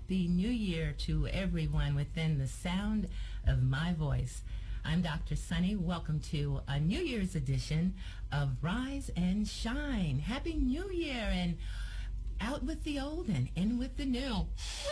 happy new year to everyone within the sound of my voice. I'm Dr. Sunny. Welcome to a New Year's edition of Rise and Shine. Happy New Year, and out with the old and in with the new.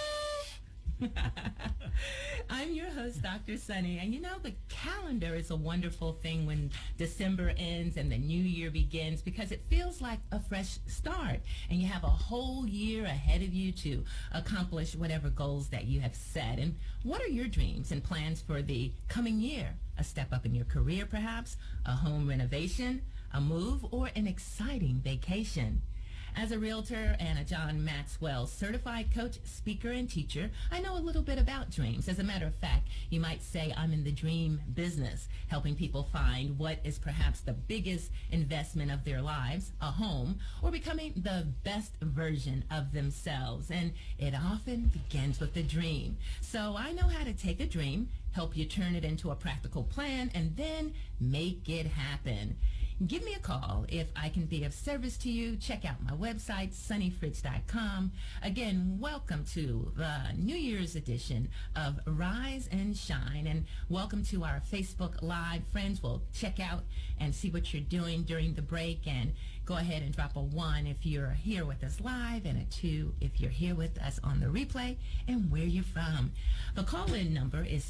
I'm your host, Dr. Sunny, and you know, the calendar is a wonderful thing when December ends and the new year begins, because it feels like a fresh start, and you have a whole year ahead of you to accomplish whatever goals that you have set. And what are your dreams and plans for the coming year? A step up in your career, perhaps, a home renovation, a move, or an exciting vacation? As a realtor and a John Maxwell certified coach, speaker, and teacher, I know a little bit about dreams. As a matter of fact, you might say I'm in the dream business, helping people find what is perhaps the biggest investment of their lives, a home, or becoming the best version of themselves. And it often begins with a dream. So I know how to take a dream, help you turn it into a practical plan, and then make it happen. Give me a call if I can be of service to you. Check out my website, sunnyfritz.com. Again, welcome to the New Year's edition of Rise and Shine, and welcome to our Facebook Live. Friends will check out and see what you're doing during the break, and go ahead and drop a 1 if you're here with us live, and a 2 if you're here with us on the replay and where you're from. The call-in number is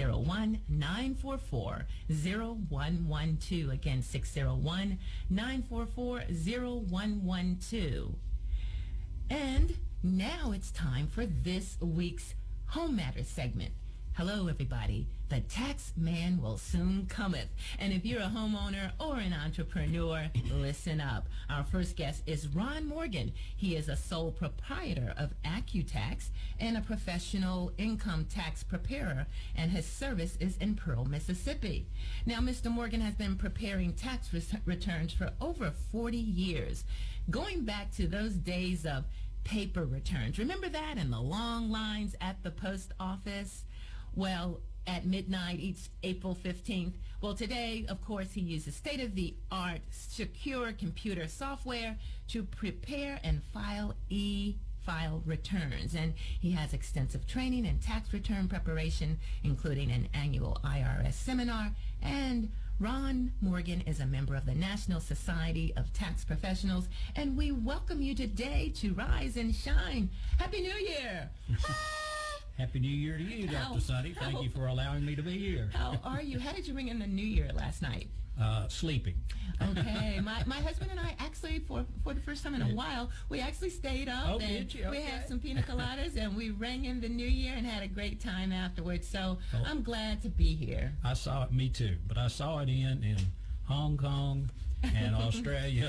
601-944-0112. Again, 601-944-0112. And now it's time for this week's Home Matters segment. Hello, everybody. The tax man will soon cometh. And if you're a homeowner or an entrepreneur, listen up. Our first guest is Ron Morgan. He is a sole proprietor of AccuTax and a professional income tax preparer, and his service is in Pearl, Mississippi. Now, Mr. Morgan has been preparing tax returns for over 40 years, going back to those days of paper returns. Remember that, and the long lines at the post office? Well, at midnight each April 15th. Well, today, of course, he uses state-of-the-art secure computer software to prepare and file e-file returns. And he has extensive training in tax return preparation, including an annual IRS seminar. And Ron Morgan is a member of the National Society of Tax Professionals. And we welcome you today to Rise and Shine. Happy New Year! Happy New Year to you, Dr. Sunny. Thank you for allowing me to be here. How are you? How did you ring in the New Year last night? Sleeping. Okay. My husband and I actually, for the first time in a while, we actually stayed up. Oh, and did you? Okay. We had some pina coladas, and we rang in the New Year and had a great time afterwards. So I'm glad to be here. I saw it, me too, but I saw it in Hong Kong and Australia,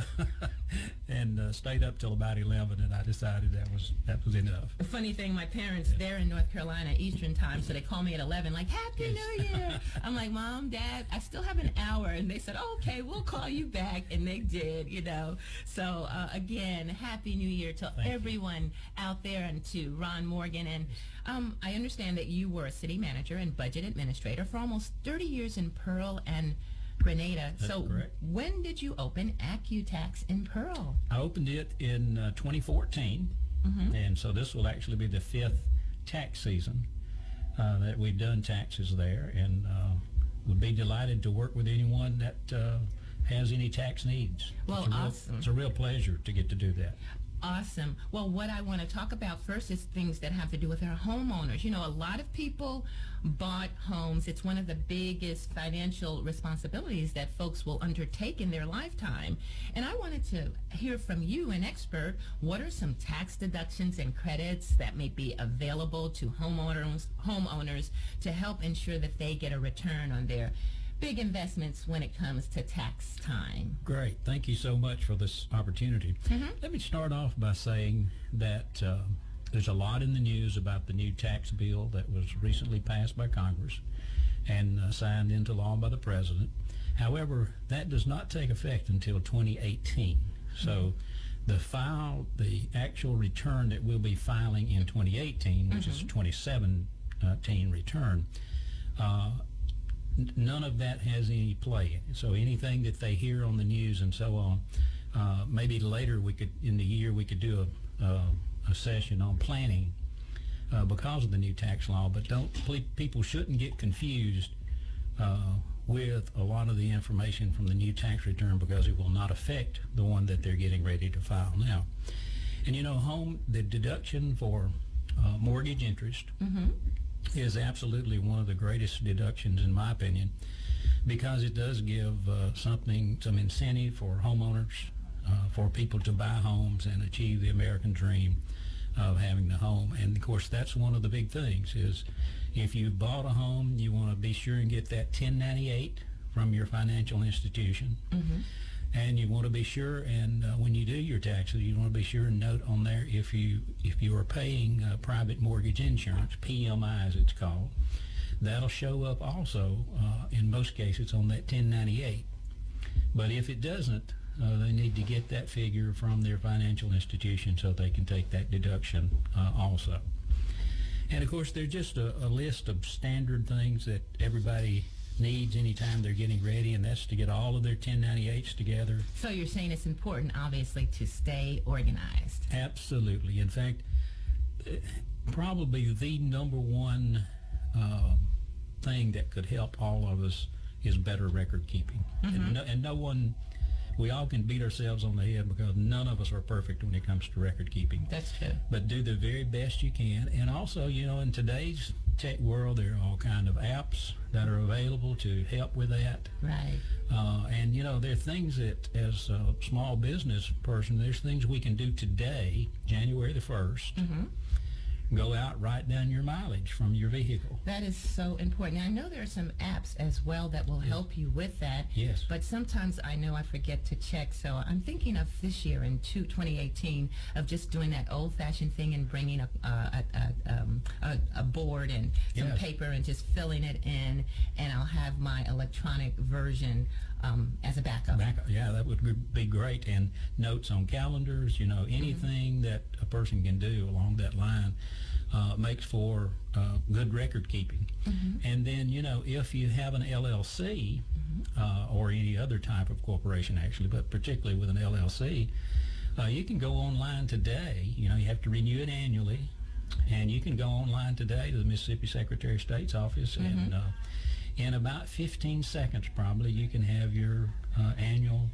and stayed up till about 11, and I decided that was enough. The funny thing, my parents, they're in North Carolina Eastern time, so they call me at 11, like, Happy New Year. I'm like, Mom, Dad, I still have an hour. And they said, okay, we'll call you back. And they did, you know. So, again, Happy New Year to everyone out there, and to Ron Morgan. And I understand that you were a city manager and budget administrator for almost 30 years in Pearl and Grenada. That's correct. When did you open AccuTax in Pearl? I opened it in 2014, and so this will actually be the 5th tax season that we've done taxes there, and would be delighted to work with anyone that has any tax needs. Well, awesome. It's a real pleasure to get to do that. Awesome. Well, what I want to talk about first is things that have to do with our homeowners. You know, a lot of people bought homes. It's one of the biggest financial responsibilities that folks will undertake in their lifetime. And I wanted to hear from you, an expert, what are some tax deductions and credits that may be available to homeowners to help ensure that they get a return on their big investments when it comes to tax time? Great. Thank you so much for this opportunity. Let me start off by saying that there's a lot in the news about the new tax bill that was recently passed by Congress and signed into law by the President. However, that does not take effect until 2018. So the actual return that we'll be filing in 2018, which is a 2017 return, none of that has any play. So anything that they hear on the news and so on, maybe later in the year we could do a session on planning because of the new tax law. But people shouldn't get confused with a lot of the information from the new tax return, because it will not affect the one that they're getting ready to file now. And you know, the deduction for mortgage interest is absolutely one of the greatest deductions, in my opinion, because it does give some incentive for homeowners, for people to buy homes and achieve the American dream of having the home. And of course, that's one of the big things is, if you bought a home, you want to be sure and get that 1098 from your financial institution. And you want to be sure, and when you do your taxes, you want to be sure and note on there if you are paying private mortgage insurance, PMI as it's called. That'll show up also in most cases on that 1098. But if it doesn't, they need to get that figure from their financial institution so they can take that deduction also. And of course, there's just a list of standard things that everybody needs anytime they're getting ready, and that's to get all of their 1098s together. So you're saying it's important, obviously, to stay organized. Absolutely. In fact, probably the number one thing that could help all of us is better record keeping. And no one, we all can beat ourselves on the head because none of us are perfect when it comes to record keeping. That's true. But do the very best you can. And also, you know, in today's tech world, there are all kind of apps that are available to help with that. Right. And, you know, there are things that, as a small business person, there's things we can do today, January the 1st, go out, write down your mileage from your vehicle. That is so important. Now, I know there are some apps as well that will help you with that. Yes. But sometimes I know I forget to check. So I'm thinking of this year in 2018 of just doing that old-fashioned thing and bringing a board and some paper and just filling it in, and I'll have my electronic version as a backup. Yeah, that would be great. And notes on calendars, you know, anything that a person can do along that line makes for good record keeping. And then, you know, if you have an LLC or any other type of corporation, actually, but particularly with an LLC, you can go online today. You know, you have to renew it annually, and you can go online today to the Mississippi Secretary of State's office, and in about 15 seconds probably you can have your annual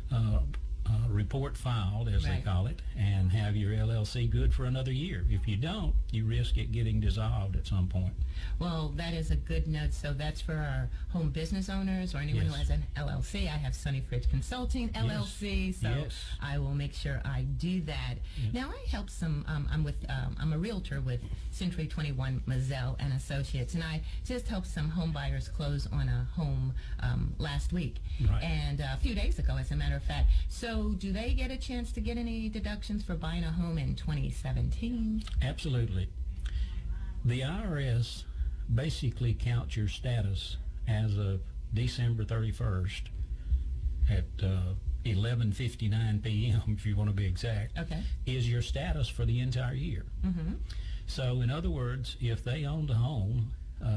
report filed, as they call it, and have your LLC good for another year. If you don't, you risk it getting dissolved at some point. Well, that is a good note. So that's for our home business owners or anyone who has an LLC. I have Sunny Fridge Consulting LLC, so I will make sure I do that. Now, I help some, I'm a realtor with Century 21 Mazzell and Associates, and I just helped some home buyers close on a home last week, and a few days ago, as a matter of fact. So do they get a chance to get any deductions for buying a home in 2017? Absolutely. The IRS basically counts your status as of December 31st at 11:59 p.m., if you want to be exact, is your status for the entire year. So in other words, if they owned a home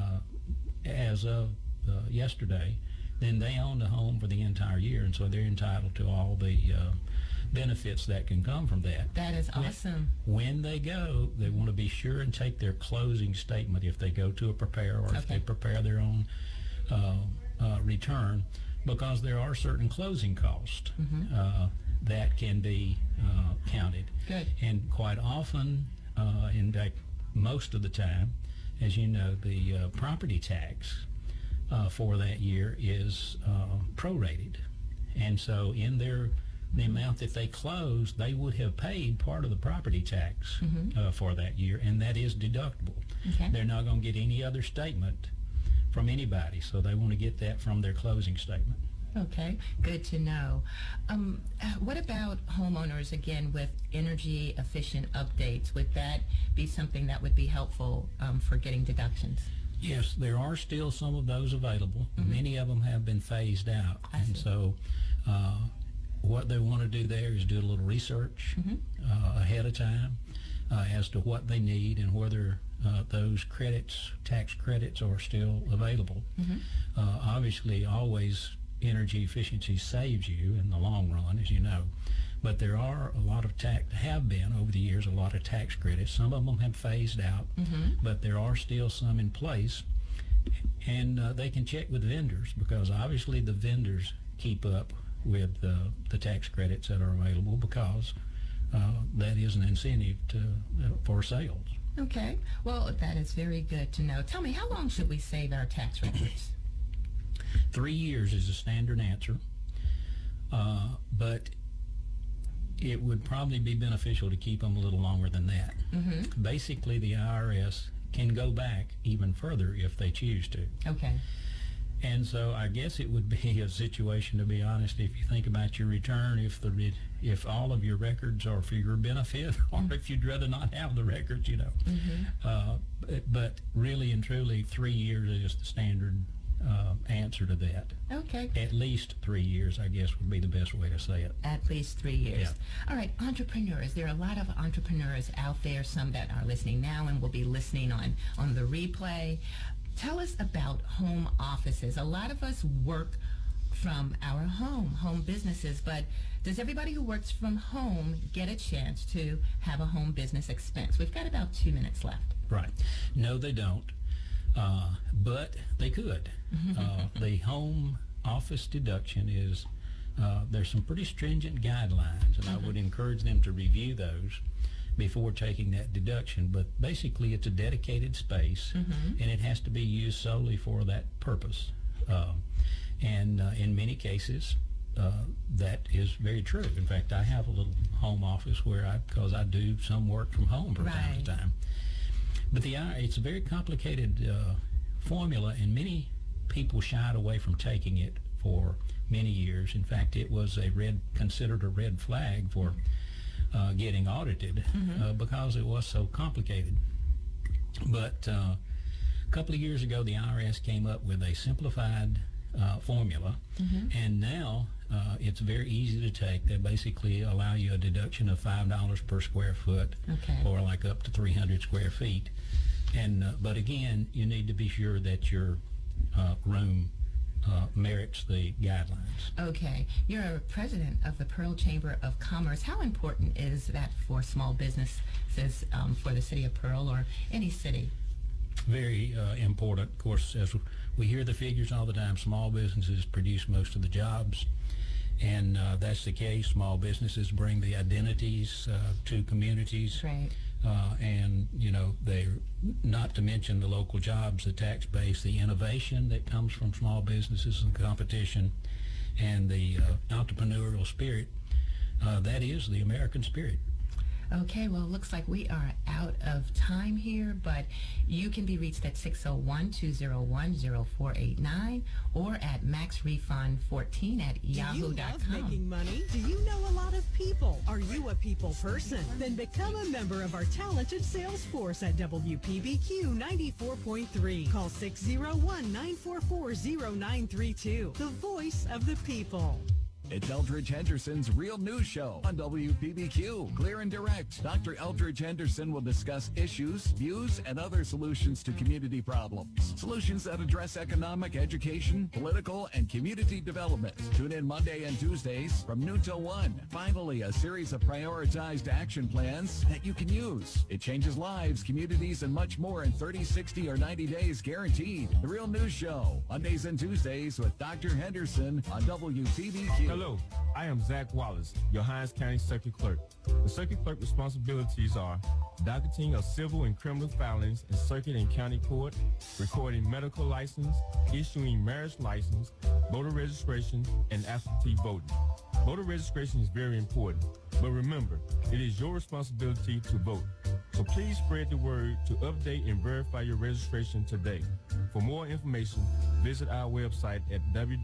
as of yesterday, then they own the home for the entire year, and so they're entitled to all the benefits that can come from that. That is awesome. When they go, they want to be sure and take their closing statement if they go to a preparer, or if they prepare their own return, because there are certain closing costs that can be counted. And quite often, in fact, most of the time, as you know, the property tax for that year is prorated, and so in the amount that they close, they would have paid part of the property tax for that year, and that is deductible. They're not going to get any other statement from anybody, so they want to get that from their closing statement. Okay, good to know. What about homeowners, again, with energy efficient updates? Would that be something that would be helpful for getting deductions? Yes, there are still some of those available. Many of them have been phased out. And so what they want to do there is do a little research ahead of time as to what they need and whether those credits, tax credits, are still available. Obviously, always energy efficiency saves you in the long run, as you know. But there are a lot of have been over the years a lot of tax credits. Some of them have phased out, but there are still some in place. And they can check with vendors, because obviously the vendors keep up with the tax credits that are available, because that is an incentive for sales. Okay. Well, that is very good to know. Tell me, how long should we save our tax records? 3 years is a standard answer, but it would probably be beneficial to keep them a little longer than that. Basically, the IRS can go back even further if they choose to. Okay. And so I guess it would be a situation, to be honest, if you think about your return, if all of your records are for your benefit, or if you'd rather not have the records, but really and truly, 3 years is the standard answer to that. Okay. At least 3 years, I guess, would be the best way to say it. At least 3 years. Yeah. All right, entrepreneurs. There are a lot of entrepreneurs out there, some that are listening now and will be listening on the replay. Tell us about home offices. A lot of us work from our home businesses, but does everybody who works from home get a chance to have a home business expense? We've got about 2 minutes left. Right. No, they don't. But they could. The home office deduction is, there's some pretty stringent guidelines, and I would encourage them to review those before taking that deduction. But basically, it's a dedicated space, and it has to be used solely for that purpose. And in many cases, that is very true. In fact, I have a little home office because I do some work from home from time to time. But it's a very complicated formula, and many people shied away from taking it for many years. In fact, it was considered a red flag for getting audited because it was so complicated. But a couple of years ago, the IRS came up with a simplified formula, and now it's very easy to take. They basically allow you a deduction of $5 per square foot, or like up to 300 square feet. And but again, you need to be sure that your room merits the guidelines. Okay. You're a president of the Pearl Chamber of Commerce. How important is that for small businesses for the city of Pearl or any city? Very important. Of course, as we hear the figures all the time, small businesses produce most of the jobs. And that's the case. Small businesses bring the identities to communities. Right. And, they're not to mention the local jobs, the tax base, the innovation that comes from small businesses and competition, and the entrepreneurial spirit. That is the American spirit. Okay, well, it looks like we are out of time here, but you can be reached at 601-201-0489 or at maxrefund14@yahoo.com. Do you love making money? Do you know a lot of people? Are you a people person? Then become a member of our talented sales force at WPBQ 94.3. Call 601-944-0932. The voice of the people. It's Eldridge Henderson's Real News Show on WPBQ. Clear and direct. Dr. Eldridge Henderson will discuss issues, views, and other solutions to community problems. Solutions that address economic, education, political, and community development. Tune in Monday and Tuesdays from noon till 1. Finally, a series of prioritized action plans that you can use. It changes lives, communities, and much more in 30, 60, or 90 days guaranteed. The Real News Show, Mondays and Tuesdays with Dr. Henderson on WPBQ. Hello, I am Zach Wallace, your Hinds County Circuit Clerk. The Circuit Clerk responsibilities are docketing of civil and criminal filings in circuit and county court, recording medical license, issuing marriage license, voter registration, and absentee voting. Voter registration is very important, but remember, it is your responsibility to vote. So please spread the word to update and verify your registration today. For more information, visit our website at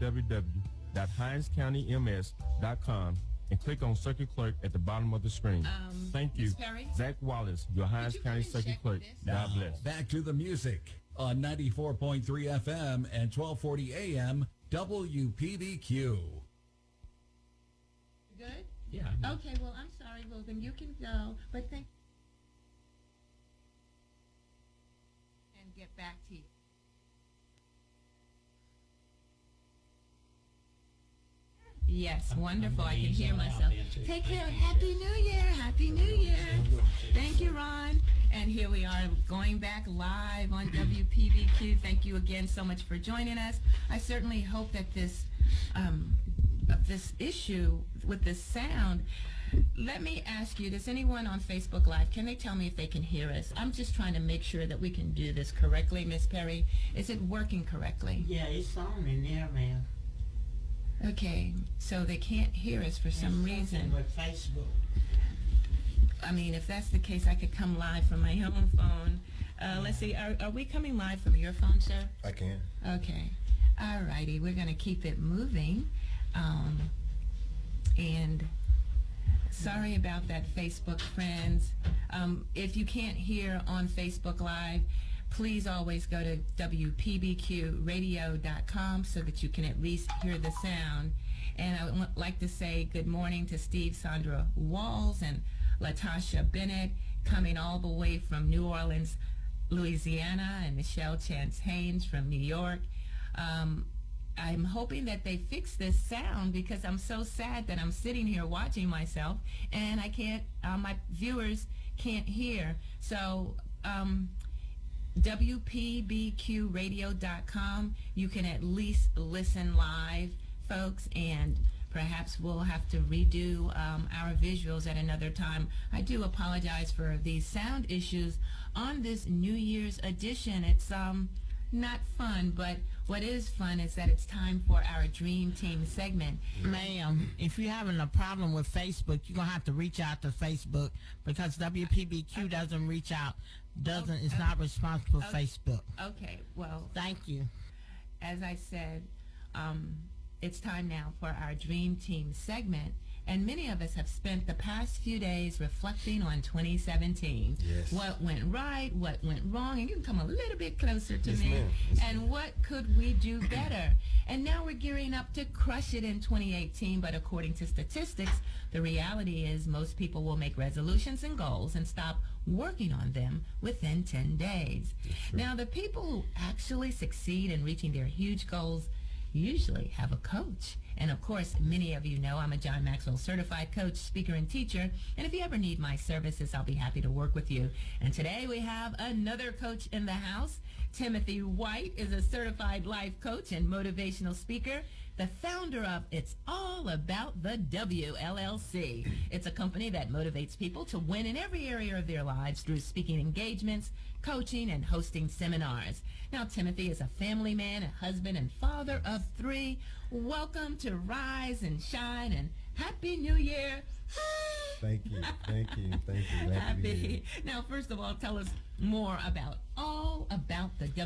www.hindscountyms.com and click on Circuit Clerk at the bottom of the screen. Thank you. Zach Wallace, your Hinds County Circuit Clerk. God bless. Back to the music on 94.3 FM and 1240 AM WPBQ. Good? Yeah. Okay, well, I'm sorry, Logan. You can go, but thank and get back to you. Yes, wonderful. I can ease hear on out myself. then, too. Take care. Thank you, Happy Jen. New Year. Happy New Year. Thank you, Ron. And here we are going back live on WPBQ. Thank you again so much for joining us. I certainly hope that this issue with this sound, let me ask you, does anyone on Facebook Live, can they tell me if they can hear us? I'm just trying to make sure that we can do this correctly, Miss Perry. Is it working correctly? Yeah, it's on in there, ma'am. Okay, so they can't hear us for some reason. With Facebook. I mean, if that's the case, I could come live from my home phone. Let's see, are we coming live from your phone, sir? I can. Okay. All righty, we're going to keep it moving. And sorry about that, Facebook friends. If you can't hear on Facebook Live, please always go to WPBQradio.com so that you can at least hear the sound. And I would like to say good morning to Steve Sandra Walls and Latasha Bennett, coming all the way from New Orleans, Louisiana, and Michelle Chance Haynes from New York. I'm hoping that they fix this sound, because I'm so sad that I'm sitting here watching myself and I can't, my viewers can't hear. So, WPBQradio.com, you can at least listen live, folks, and perhaps we'll have to redo our visuals at another time. I do apologize for these sound issues on this New Year's edition. It's not fun, but what is fun is that it's time for our Dream Team segment. Ma'am, if you're having a problem with Facebook, you're going to have to reach out to Facebook, because WPBQ doesn't reach out. It's not responsible for Facebook. Okay, well, Thank you. as I said, it's time now for our Dream Team segment. And many of us have spent the past few days reflecting on 2017. Yes. What went right, what went wrong, and you can come a little bit closer to Yes, me. ma'am. Yes, And what could we do better? And now we're gearing up to crush it in 2018, but according to statistics, the reality is most people will make resolutions and goals and stop working on them within 10 days. Now, the people who actually succeed in reaching their huge goals usually have a coach. And of course, many of you know I'm a John Maxwell certified coach, speaker, and teacher. And if you ever need my services, I'll be happy to work with you. And today we have another coach in the house. Timothy White is a certified life coach and motivational speaker, the founder of It's All About the W, LLC. It's a company that motivates people to win in every area of their lives through speaking engagements, coaching, and hosting seminars. Now, Timothy is a family man, a husband, and father of 3. Welcome to Rise and Shine, and Happy New Year. Thank you. Thank you. Thank you. Glad to be here. Now, first of all, tell us more about All About the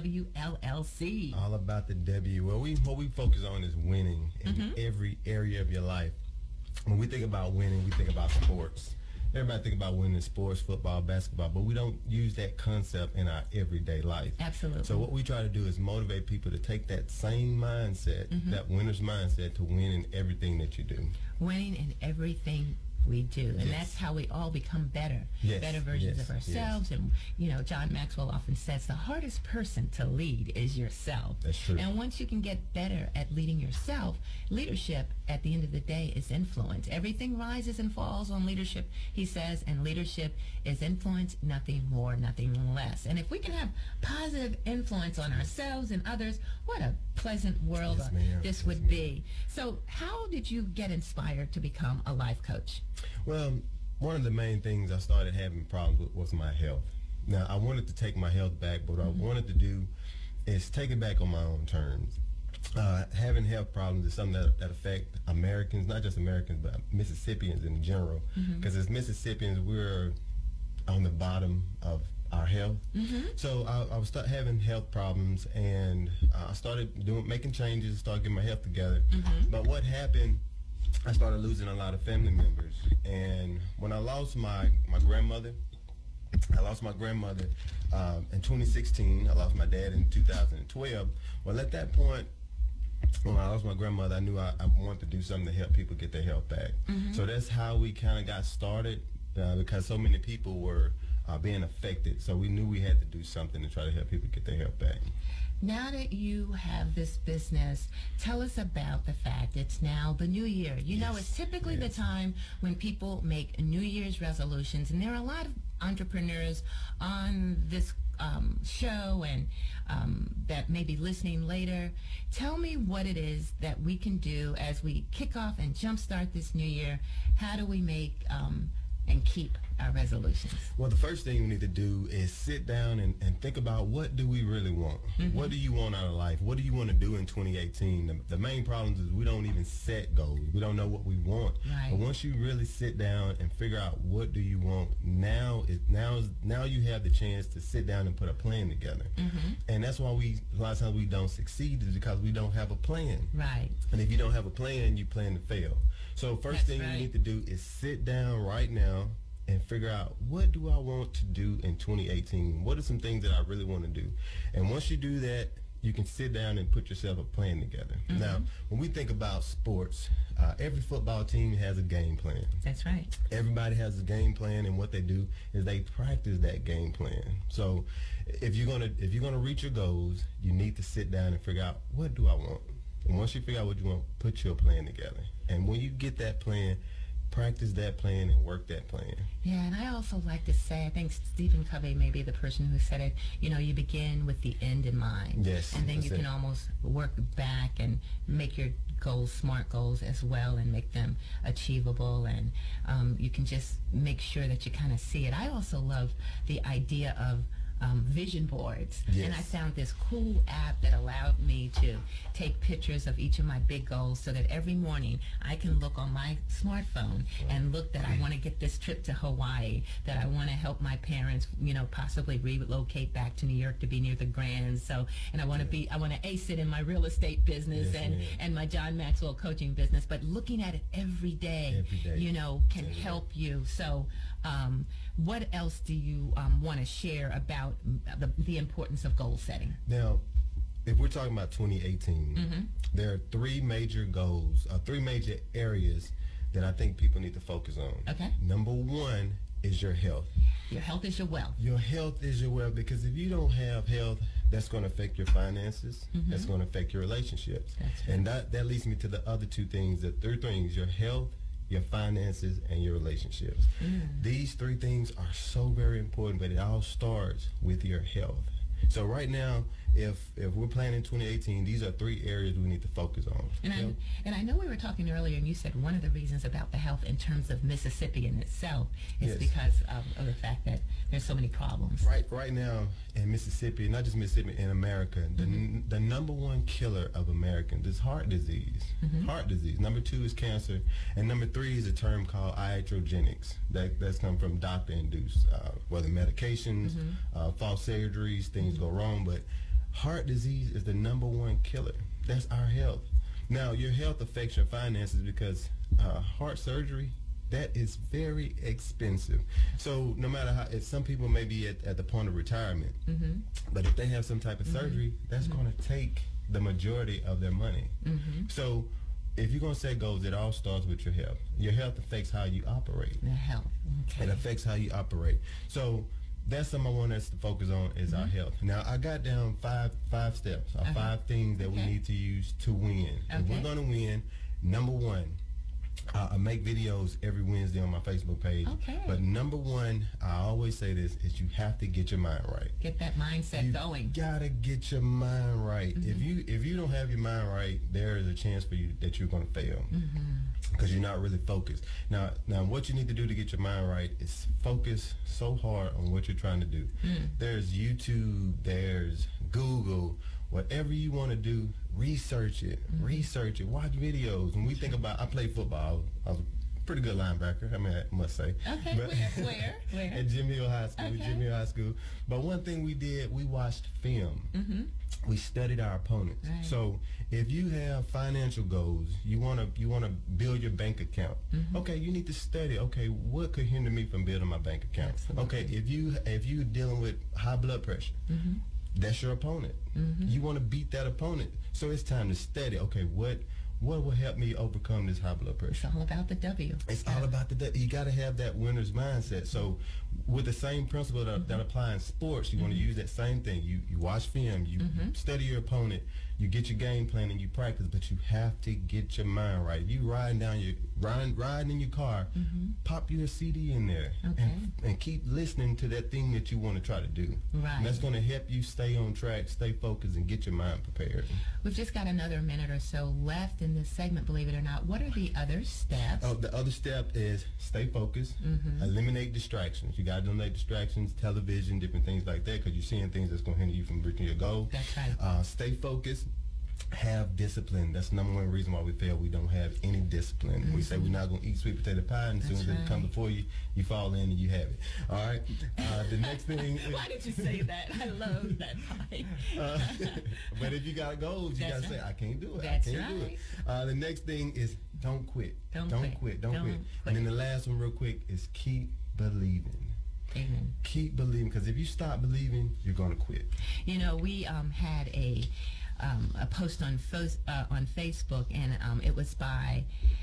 WLLC. All about the W. Well, what we focus on is winning in every area of your life. When we think about winning, we think about sports. Everybody think about winning in sports, football, basketball, but we don't use that concept in our everyday life. Absolutely. So what we try to do is motivate people to take that same mindset, that winner's mindset, to win in everything that you do. Winning in everything we do, and Yes. that's how we all become better, Yes, better versions yes, of ourselves. And you know, John Maxwell often says the hardest person to lead is yourself. That's true. And once you can get better at leading yourself, leadership at the end of the day is influence. Everything rises and falls on leadership, he says, and leadership is influence, nothing more, nothing less. And if we can have positive influence on ourselves and others, what a pleasant world Yes, ma'am. this Yes, would ma'am. be. So how did you get inspired to become a life coach? Well, one of the main things I started having problems with was my health. Now, I wanted to take my health back, but what I wanted to do is take it back on my own terms. Having health problems is something that affect Americans, not just Americans, but Mississippians in general. Because as Mississippians, we're on the bottom of our health. So I was start having health problems, and I started making changes, started getting my health together. But what happened, I started losing a lot of family members. And when I lost my grandmother, in 2016. I lost my dad in 2012. Well, at that point, when I lost my grandmother, I knew I wanted to do something to help people get their health back. So that's how we kind of got started, because so many people were being affected. So we knew we had to do something to try to help people get their health back. Now that you have this business, tell us about the fact it's now the new year. You know, it's typically the time when people make New Year's resolutions, and there are a lot of entrepreneurs on this show and that may be listening later. Tell me what it is that we can do as we kick off and jumpstart this new year. How do we make and keep our resolutions? Well, the first thing we need to do is sit down and think about, what do we really want? What do you want out of life? What do you want to do in 2018? The main problem is we don't even set goals. We don't know what we want. Right. But once you really sit down and figure out what do you want, now you have the chance to sit down and put a plan together. And that's why a lot of times we don't succeed, is because we don't have a plan. Right. And if you don't have a plan, you plan to fail. So first thing you need to do is sit down right now and figure out, what do I want to do in 2018? What are some things that I really want to do? And once you do that, you can sit down and put yourself a plan together. Now, when we think about sports, every football team has a game plan. That's right. Everybody has a game plan, and what they do is they practice that game plan. So if you're gonna reach your goals, you need to sit down and figure out, what do I want? And once you figure out what you want, put your plan together. And when you get that plan, practice that plan and work that plan. Yeah, and I also like to say, I think Stephen Covey may be the person who said it, you know, you begin with the end in mind. Yes. And then you can it. almost work back and make your goals smart goals as well, and make them achievable, and you can just make sure that you kind of see it. I also love the idea of vision boards. Yes. And I found this cool app that allowed me to take pictures of each of my big goals, so that every morning I can look on my smartphone and look that I want to get this trip to Hawaii, that I want to help my parents, you know, possibly relocate back to New York to be near the Grand. So, and I want to ace it in my real estate business and my John Maxwell coaching business. But looking at it every day, you know, can help you. So, what else do you want to share about the importance of goal setting? Now, if we're talking about 2018, there are three major goals, three major areas that I think people need to focus on. Okay. Number one is your health. Your health is your wealth. Your health is your wealth, because if you don't have health, that's going to affect your finances. That's going to affect your relationships. That's right. And that leads me to the other two things, the third things: your health, your finances, and your relationships. These three things are so very important, but it all starts with your health. So right now, if we're planning 2018, these are three areas we need to focus on. And I know we were talking earlier, and you said one of the reasons about the health in terms of Mississippi in itself is because of the fact that there's so many problems. Right now in Mississippi, not just Mississippi, in America, the number one killer of Americans is heart disease. Heart disease. Number two is cancer, and number three is a term called iatrogenics. That's come from doctor-induced, whether medications, false surgeries, things go wrong, but heart disease is the number one killer. That's our health. Now, your health affects your finances, because heart surgery, that is very expensive. So no matter how, if some people may be at the point of retirement, but if they have some type of surgery, that's going to take the majority of their money. So if you're going to set goals, it all starts with your health. Your health affects how you operate. The health. Okay. It affects how you operate. So that's something I want us to focus on, is our health. Now, I got down five steps, or 5 things that we need to use to win. If we're going to win, number one, I make videos every Wednesday on my Facebook page. But number one, I always say this, is you have to get your mind right. Get that mindset going. You gotta get your mind right. If you don't have your mind right, there is a chance for you that you're gonna fail, because you're not really focused. Now what you need to do to get your mind right is focus so hard on what you're trying to do. There's YouTube, there's Google. Whatever you want to do, research it. Research it. Watch videos. When we think about, I played football. I was a pretty good linebacker, I must say. Okay, but where? At Jimmy Hill High School. But one thing we did, we watched film. We studied our opponents. So if you have financial goals, you want to build your bank account. Okay, you need to study. Okay, what could hinder me from building my bank account? Okay, if you're dealing with high blood pressure, that's your opponent. You want to beat that opponent. So it's time to study. Okay, what what will help me overcome this high blood pressure? It's all about the W. It's all about you got to have that winner's mindset. So with the same principle that apply in sports, you want to use that same thing. You watch film, you study your opponent, you get your game plan and you practice, but you have to get your mind right. If you riding in your car, pop your CD in there and keep listening to that thing that you want to try to do. Right. And that's going to help you stay on track, stay focused, and get your mind prepared. We've just got another minute or so left in this segment, believe it or not. What are the other steps? Oh, the other step is stay focused, eliminate distractions. You got to eliminate distractions, television, different things like that, because you're seeing things that's going to hinder you from reaching your goal. That's right. Stay focused. Have discipline. That's the number one reason why we fail. We don't have any discipline. We say we're not going to eat sweet potato pie, and as soon as it comes before you, you fall in and you have it. All right. The next thing is... Why did you say that? I love that pie. But if you got goals, you got to say, I can't do it. That's I can't do it. The next thing is don't quit. Don't quit. And then the last one real quick is keep believing. Amen. Keep believing, because if you stop believing, you're going to quit. You know, we had a post on Facebook, and it was by,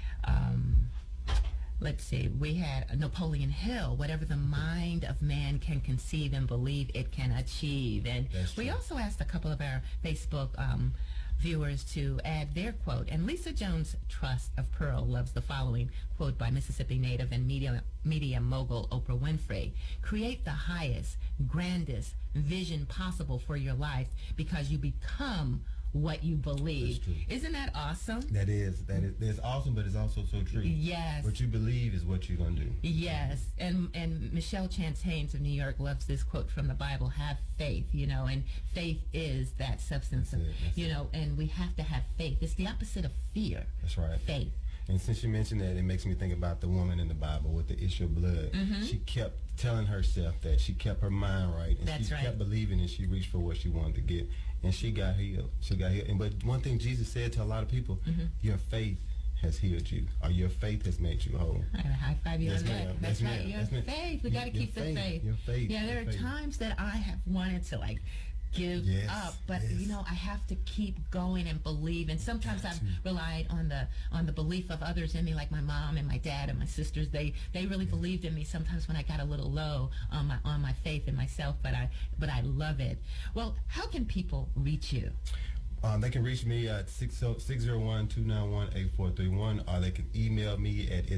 let's see, we had Napoleon Hill, whatever the mind of man can conceive and believe it can achieve. And we also asked a couple of our Facebook viewers to add their quote. And Lisa Jones Trust of Pearl loves the following quote by Mississippi native and media mogul Oprah Winfrey. Create the highest, grandest vision possible for your life, because you become what you believe. Isn't that awesome? That is awesome, but it's also so true. Yes. What you believe is what you're going to do. Yes. And Michelle Chance Haynes of New York loves this quote from the Bible, have faith, you know, and faith is that substance of, you know, and we have to have faith. It's the opposite of fear. That's right. Faith. And since you mentioned that, it makes me think about the woman in the Bible with the issue of blood. She kept telling herself that. She kept her mind right. And she kept believing, and she reached for what she wanted to get. And she got healed. But one thing Jesus said to a lot of people, your faith has healed you, or your faith has made you whole. I gotta high five you on that. That's right. Your faith. We gotta keep the faith. Your faith. Yeah, there are times that I have wanted to give up, but you know, I have to keep going and believe. And sometimes I've relied on the belief of others in me, like my mom and my dad and my sisters. They really believed in me sometimes when I got a little low on my faith in myself, but I love it. Well, how can people reach you? They can reach me at 601-291-8431, or they can email me at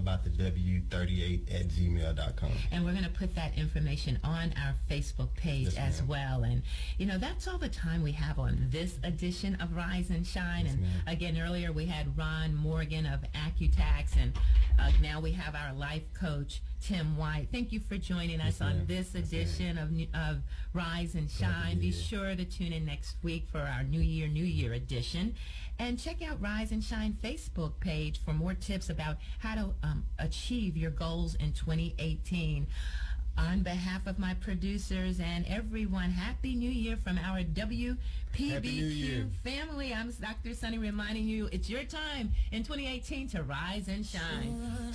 it'sallaboutthew38@gmail.com. And we're going to put that information on our Facebook page as well. And, you know, that's all the time we have on this edition of Rise and Shine. And again, earlier we had Ron Morgan of AccuTax, and now we have our life coach, Tim White. Thank you for joining us on this edition of Rise and Shine. Be sure to tune in next week for our New Year edition. And check out Rise and Shine Facebook page for more tips about how to achieve your goals in 2018. On behalf of my producers and everyone, Happy New Year from our WPBQ family. I'm Dr. Sunny reminding you it's your time in 2018 to rise and shine.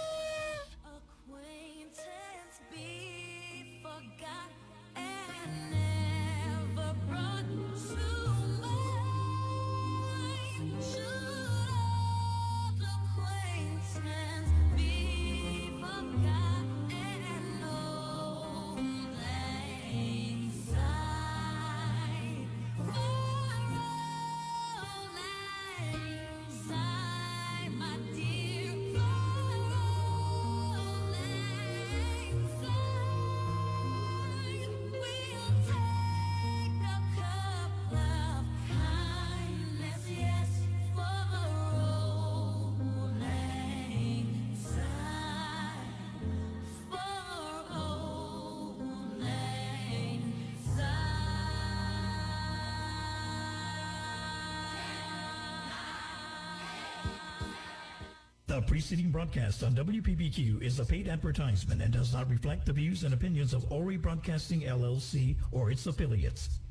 The preceding broadcast on WPBQ is a paid advertisement and does not reflect the views and opinions of Ori Broadcasting LLC or its affiliates.